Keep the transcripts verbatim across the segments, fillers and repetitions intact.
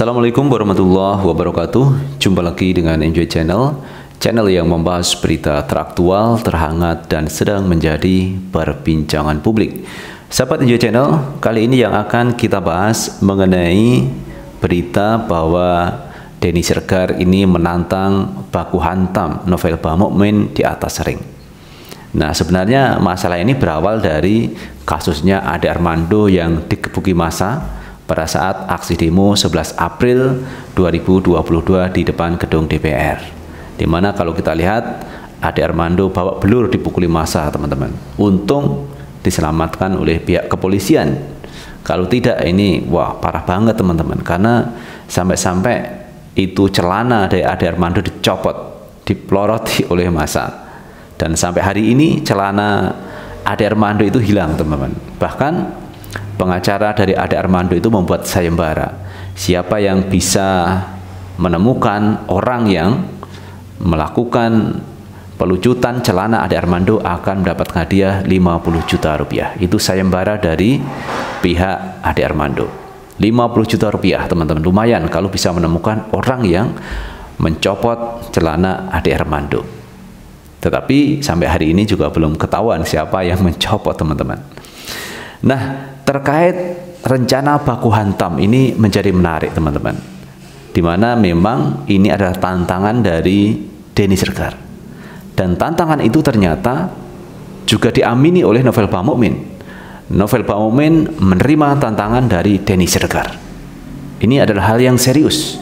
Assalamualaikum warahmatullahi wabarakatuh. Jumpa lagi dengan Enjoy Channel, channel yang membahas berita teraktual, terhangat, dan sedang menjadi perbincangan publik. Sahabat Enjoy Channel, kali ini yang akan kita bahas mengenai berita bahwa Denny Sregar ini menantang baku hantam Novel Bahoukmin di atas ring. Nah, sebenarnya masalah ini berawal dari kasusnya Ade Armando yang digebuki massa pada saat aksi demo sebelas April dua ribu dua puluh dua di depan gedung D P R. Dimana kalau kita lihat Ade Armando bawa belur dipukuli massa, teman-teman. Untung diselamatkan oleh pihak kepolisian. Kalau tidak ini wah parah banget, teman-teman, karena sampai-sampai itu celana dari Ade Armando dicopot, dipeloroti oleh massa. Dan sampai hari ini celana Ade Armando itu hilang, teman-teman. Bahkan pengacara dari Ade Armando itu membuat sayembara. Siapa yang bisa menemukan orang yang melakukan pelucutan celana Ade Armando akan mendapat hadiah lima puluh juta rupiah. Itu sayembara dari pihak Ade Armando. lima puluh juta rupiah, teman-teman. Lumayan kalau bisa menemukan orang yang mencopot celana Ade Armando. Tetapi sampai hari ini juga belum ketahuan siapa yang mencopot, teman-teman. Nah, terkait rencana baku hantam ini menjadi menarik, teman-teman, dimana memang ini adalah tantangan dari Denny Sregar, dan tantangan itu ternyata juga diamini oleh Novel Bahoukmin. Novel Bahoukmin menerima tantangan dari Denny Sregar. Ini adalah hal yang serius,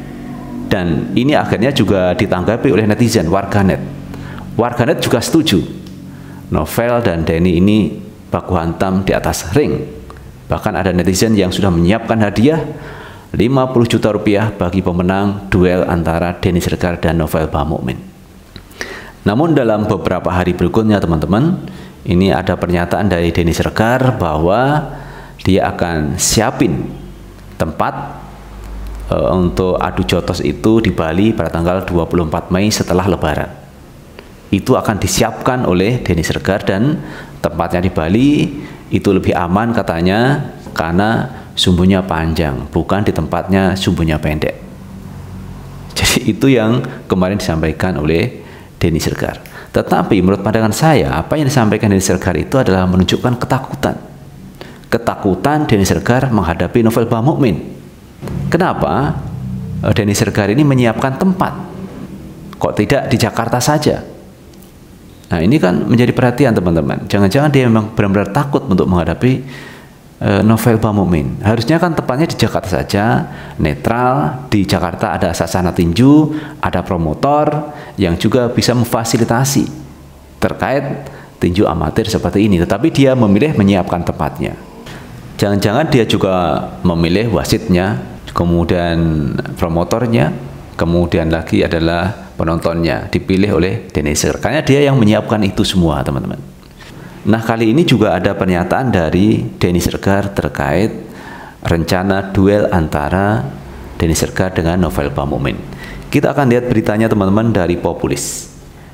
dan ini akhirnya juga ditanggapi oleh netizen, warganet. Warganet juga setuju Novel dan Denny ini baku hantam di atas ring. Bahkan ada netizen yang sudah menyiapkan hadiah lima puluh juta rupiah bagi pemenang duel antara Denny Sregar dan Novel Bahoukmin. Namun dalam beberapa hari berikutnya, teman-teman, ini ada pernyataan dari Denny Sregar bahwa dia akan siapin tempat e, untuk adu jotos itu di Bali pada tanggal dua puluh empat Mei setelah Lebaran. Itu akan disiapkan oleh Denny Sregar, dan tempatnya di Bali itu lebih aman katanya karena sumbunya panjang, bukan di tempatnya sumbunya pendek. Jadi itu yang kemarin disampaikan oleh Denny Sregar. Tetapi menurut pandangan saya, apa yang disampaikan Denny Sregar itu adalah menunjukkan ketakutan. Ketakutan Denny Sregar menghadapi Novel Bahoukmin. Kenapa Denny Sregar ini menyiapkan tempat? Kok tidak di Jakarta saja? Nah, ini kan menjadi perhatian, teman-teman. Jangan-jangan dia memang benar-benar takut untuk menghadapi uh, Novel Bahoukmin. Harusnya kan tepatnya di Jakarta saja, netral. Di Jakarta ada sasana tinju, ada promotor yang juga bisa memfasilitasi terkait tinju amatir seperti ini. Tetapi dia memilih menyiapkan tempatnya. Jangan-jangan dia juga memilih wasitnya, kemudian promotornya, kemudian lagi adalah penontonnya dipilih oleh Denny Sregar, karena dia yang menyiapkan itu semua, teman-teman. Nah, kali ini juga ada pernyataan dari Denny Sregar terkait rencana duel antara Denny Sregar dengan Novel Bahoukmin. Kita akan lihat beritanya, teman-teman, dari Populis.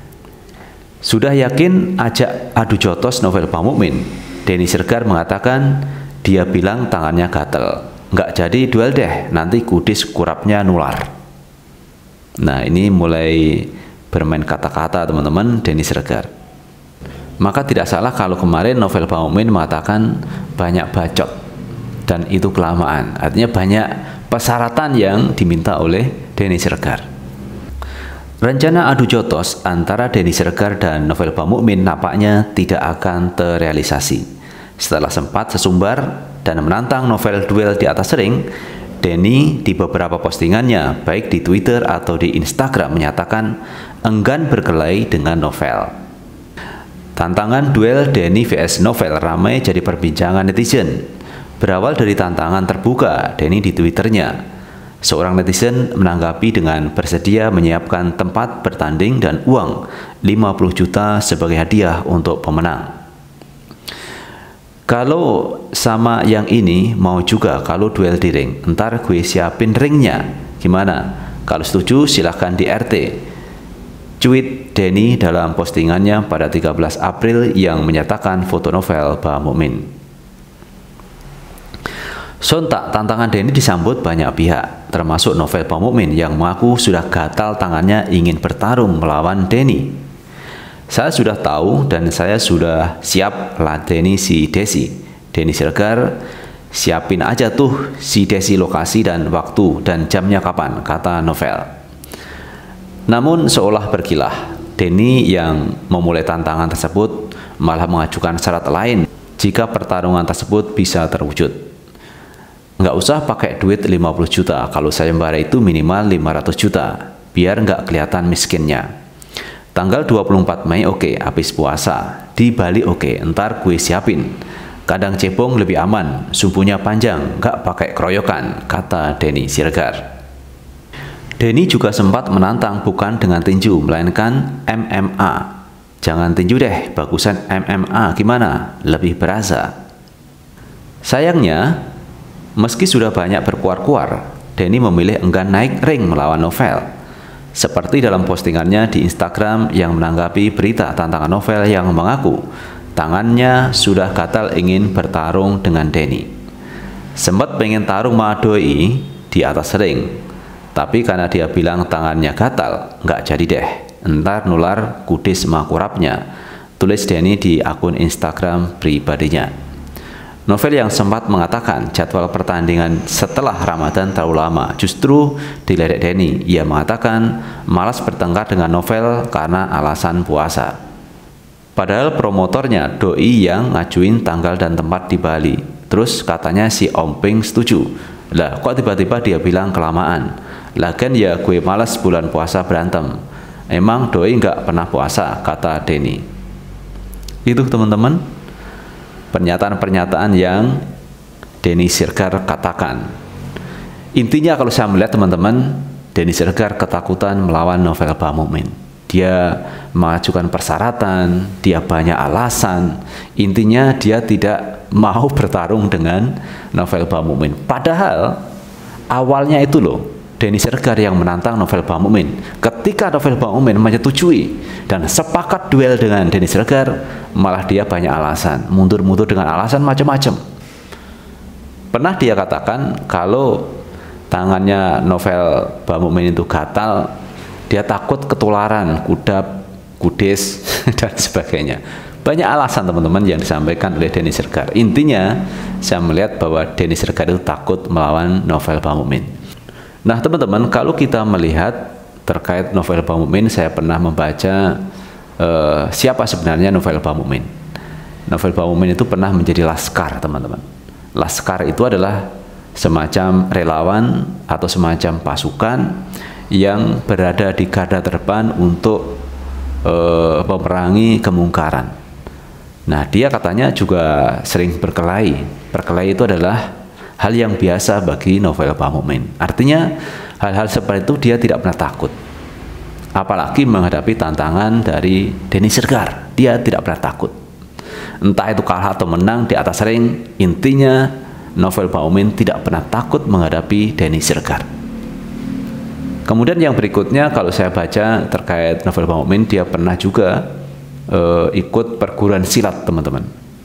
Sudah yakin ajak adu jotos Novel Bahoukmin? Denny Sregar mengatakan dia bilang tangannya gatel. Nggak jadi duel deh, nanti kudis kurapnya nular. Nah, ini mulai bermain kata-kata, teman-teman, Denny Sregar. Maka tidak salah kalau kemarin Novel Bahoukmin mengatakan banyak bacot dan itu kelamaan. Artinya banyak persyaratan yang diminta oleh Denny Sregar. Rencana adu jotos antara Denny Sregar dan Novel Bahoukmin nampaknya tidak akan terrealisasi. Setelah sempat sesumbar dan menantang Novel duel di atas ring, Denny di beberapa postingannya, baik di Twitter atau di Instagram, menyatakan enggan berkelahi dengan Novel. Tantangan duel Denny vs Novel ramai jadi perbincangan netizen. Berawal dari tantangan terbuka Denny di Twitternya, seorang netizen menanggapi dengan bersedia menyiapkan tempat bertanding dan uang lima puluh juta sebagai hadiah untuk pemenang. Kalau sama yang ini mau juga kalau duel di ring, ntar gue siapin ringnya. Gimana? Kalau setuju silahkan di R T. Tweet Denny dalam postingannya pada tiga belas April yang menyatakan foto Novel Bahoukmin. Sontak tantangan Denny disambut banyak pihak, termasuk Novel Bamukmin yang mengaku sudah gatal tangannya ingin bertarung melawan Denny. Saya sudah tahu dan saya sudah siap ladeni si Desi. Denny Siregar, siapin aja tuh si Desi lokasi dan waktu dan jamnya kapan, kata Novel. Namun seolah berkilah, Denny yang memulai tantangan tersebut malah mengajukan syarat lain jika pertarungan tersebut bisa terwujud. Nggak usah pakai duit lima puluh juta, kalau sayembara itu minimal lima ratus juta, biar nggak kelihatan miskinnya. Tanggal dua puluh empat Mei oke, okay, habis puasa. Di Bali oke, okay, ntar gue siapin. Kadang cebong lebih aman, sumpunya panjang, nggak pakai keroyokan, kata Denny Siregar. Denny juga sempat menantang bukan dengan tinju, melainkan M M A. Jangan tinju deh, bagusan M M A gimana? Lebih berasa. Sayangnya, meski sudah banyak berkuar-kuar, Denny memilih enggan naik ring melawan Novel. Seperti dalam postingannya di Instagram yang menanggapi berita tantangan Novel yang mengaku tangannya sudah gatal ingin bertarung dengan Denny. Sempat pengen tarung sama doi di atas ring, tapi karena dia bilang tangannya gatal, nggak jadi deh. Entar nular kudis makurapnya, tulis Denny di akun Instagram pribadinya. Novel yang sempat mengatakan jadwal pertandingan setelah Ramadan terlalu lama, justru diledek Denny. Ia mengatakan malas bertengkar dengan Novel karena alasan puasa. Padahal promotornya doi yang ngajuin tanggal dan tempat di Bali. Terus katanya si Om Ping setuju. Lah kok tiba-tiba dia bilang kelamaan. Lagian ya gue malas bulan puasa berantem. Emang doi nggak pernah puasa, kata Denny. Itu teman-teman, pernyataan-pernyataan yang Denny Siregar katakan. Intinya kalau saya melihat teman-teman, Denny Siregar ketakutan melawan Novel Bamukmin. Dia mengajukan persyaratan, dia banyak alasan. Intinya dia tidak mau bertarung dengan Novel Bamukmin. Padahal awalnya itu loh, Denny Siregar yang menantang Novel Bamukmin. Ketika Novel Bamukmin menyetujui dan sepakat duel dengan Denny Siregar, malah dia banyak alasan, mundur-mundur dengan alasan macam-macam. Pernah dia katakan kalau tangannya Novel Bamukmin itu gatal, dia takut ketularan kudap, kudis, dan sebagainya. Banyak alasan teman-teman yang disampaikan oleh Denny Siregar. Intinya saya melihat bahwa Denny Siregar itu takut melawan Novel Bamukmin. Nah teman-teman, kalau kita melihat terkait Novel Bamukmin, saya pernah membaca uh, siapa sebenarnya Novel Bamukmin. Novel Bamukmin itu pernah menjadi laskar teman-teman. Laskar itu adalah semacam relawan atau semacam pasukan yang berada di garda terdepan untuk uh, memerangi kemungkaran. Nah dia katanya juga sering berkelahi. Berkelahi itu adalah hal yang biasa bagi Novel Bamukmin. Artinya hal-hal seperti itu dia tidak pernah takut. Apalagi menghadapi tantangan dari Denny Siregar, dia tidak pernah takut. Entah itu kalah atau menang di atas ring, intinya Novel Bamukmin tidak pernah takut menghadapi Denny Siregar. Kemudian yang berikutnya kalau saya baca terkait Novel Bamukmin, dia pernah juga uh, ikut perguruan silat teman-teman.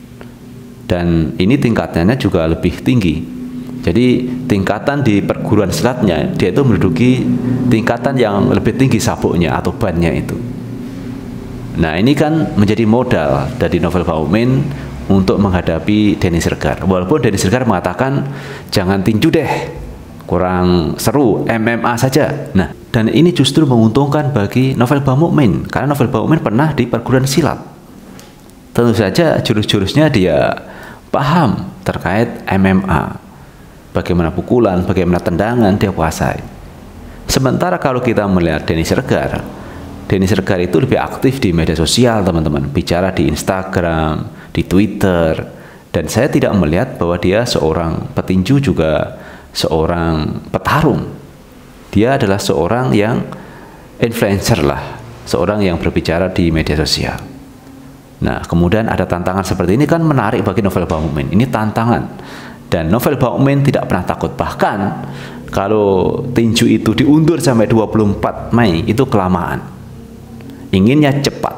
Dan ini tingkatannya juga lebih tinggi. Jadi tingkatan di perguruan silatnya dia itu menduduki tingkatan yang lebih tinggi sabuknya atau bannya itu. Nah ini kan menjadi modal dari Novel Bamukmin untuk menghadapi Denny Siregar. Walaupun Denny Siregar mengatakan jangan tinju deh, kurang seru, M M A saja. Nah dan ini justru menguntungkan bagi Novel Bamukmin karena Novel Bamukmin pernah di perguruan silat. Tentu saja jurus-jurusnya dia paham terkait M M A. Bagaimana pukulan, bagaimana tendangan dia kuasai. Sementara kalau kita melihat Denny Siregar, Denny Siregar itu lebih aktif di media sosial teman-teman, bicara di Instagram, di Twitter, dan saya tidak melihat bahwa dia seorang petinju juga seorang petarung. Dia adalah seorang yang influencer lah, seorang yang berbicara di media sosial. Nah kemudian ada tantangan seperti ini kan menarik bagi Novel Bamukmin. Ini tantangan. Dan Novel Bamukmin tidak pernah takut. Bahkan kalau tinju itu diundur sampai dua puluh empat Mei itu kelamaan. Inginnya cepat.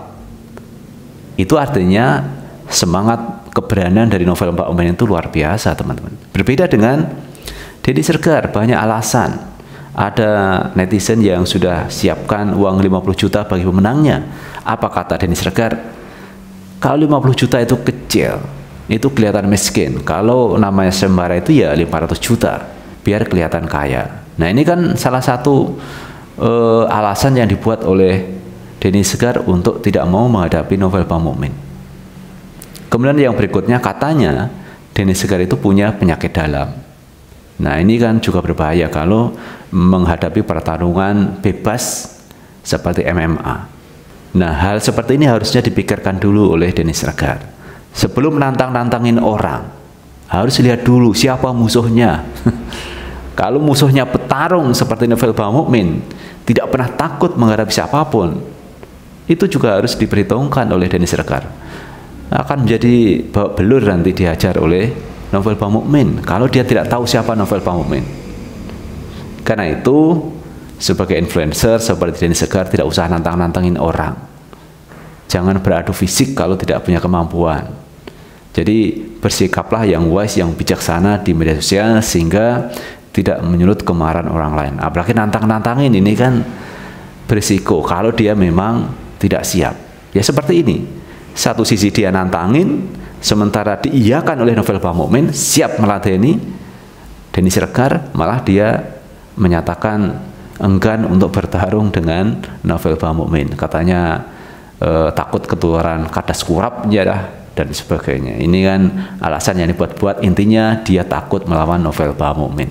Itu artinya semangat keberanian dari Novel Bamukmin itu luar biasa teman-teman. Berbeda dengan Denny Siregar, banyak alasan. Ada netizen yang sudah siapkan uang lima puluh juta bagi pemenangnya. Apa kata Denny Siregar? Kalau lima puluh juta itu kecil, itu kelihatan miskin. Kalau namanya sembara itu ya lima ratus juta, biar kelihatan kaya. Nah, ini kan salah satu uh, alasan yang dibuat oleh Denny Siregar untuk tidak mau menghadapi Novel Bamumin. Kemudian yang berikutnya, katanya Denny Siregar itu punya penyakit dalam. Nah, ini kan juga berbahaya kalau menghadapi pertarungan bebas seperti M M A. Nah, hal seperti ini harusnya dipikirkan dulu oleh Denny Siregar. Sebelum nantang-nantangin orang, harus lihat dulu siapa musuhnya. Kalau musuhnya petarung seperti Novel Bamumin, tidak pernah takut menghadapi siapapun, itu juga harus diperhitungkan oleh Denny Siregar. Akan menjadi babak belur nanti dihajar oleh Novel Bamumin kalau dia tidak tahu siapa Novel Bamumin. Karena itu, sebagai influencer seperti Denny Siregar tidak usah nantang-nantangin orang. Jangan beradu fisik kalau tidak punya kemampuan. Jadi bersikaplah yang wise, yang bijaksana di media sosial sehingga tidak menyulut kemarahan orang lain. Apalagi nantang-nantangin, ini kan berisiko kalau dia memang tidak siap. Ya seperti ini. Satu sisi dia nantangin, sementara diiyakan oleh Novel Bamumin, siap meladeni. Denny Siregar malah dia menyatakan enggan untuk bertarung dengan Novel Bamumin. Katanya eh, takut ketularan kadas kurap ya dah, dan sebagainya. Ini kan alasan yang dibuat-buat, intinya dia takut melawan Novel Bamumin.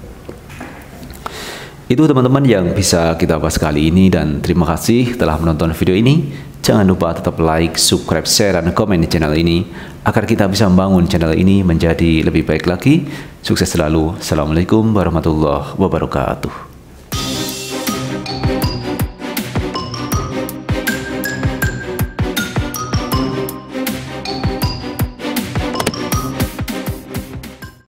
Itu teman-teman yang bisa kita bahas kali ini, dan terima kasih telah menonton video ini. Jangan lupa tetap like, subscribe, share, dan komen di channel ini agar kita bisa membangun channel ini menjadi lebih baik lagi. Sukses selalu. Assalamualaikum warahmatullahi wabarakatuh.